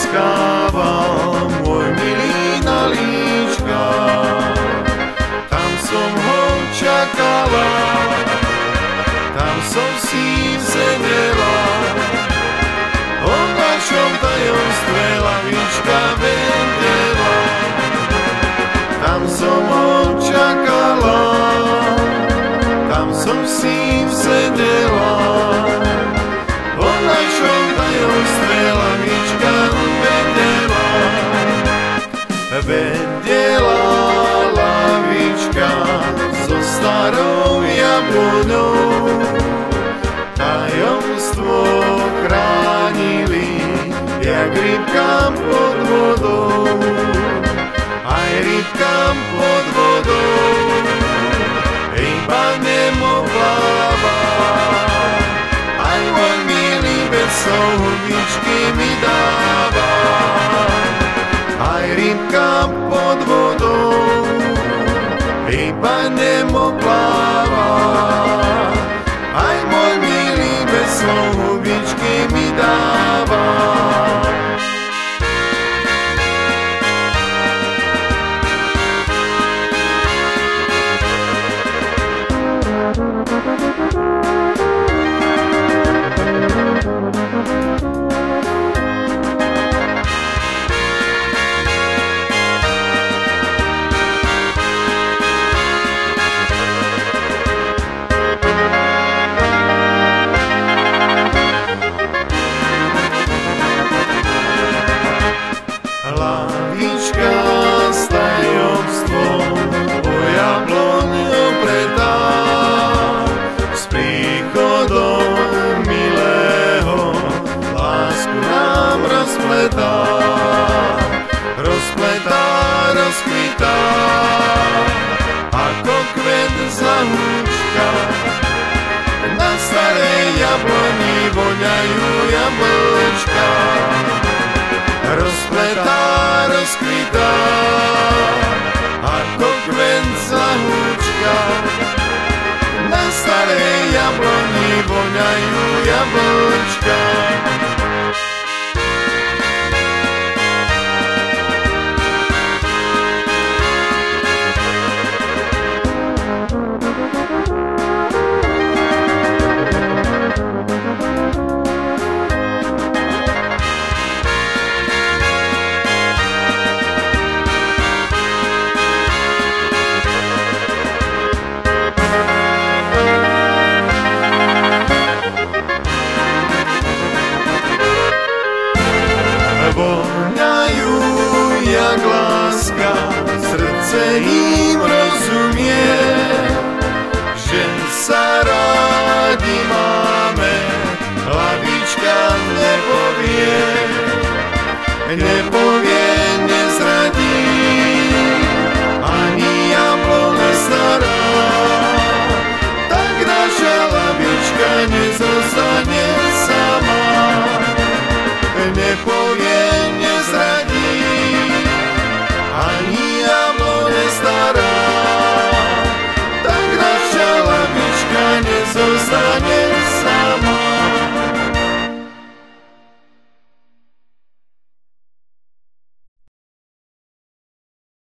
poboskával môj milý na líčkach. Tam som ho čakala, tam som si sedela, o našom tajomstve lavička vedela. Tam som ho čakala, tam som si sedela, o našom tajomstve lavička vedela. Vedela lavička so starou jablonou, tajomstvo chránili, jak rybkám pod vodou, aj rybkám pod vodou, iba nemohla plávať, aj môj milý bez hlubičky mi dáva, aj rybkám pod vodou, iba nemohla plávať, aj môj milý bez hlubičky mi dáva. Lavička s tajomstvom o jabloň opretá, s príchodom milého lásku nám rozpletá, rozpletá, rozkvitá, ako kvet zahúčka. Na starej jabloni voňajú jablčka, rozpletá, rozkvitá, ako kvet zahúčka. Na starej jabloni voňajú jablčka. Voňajú jak láska, srdce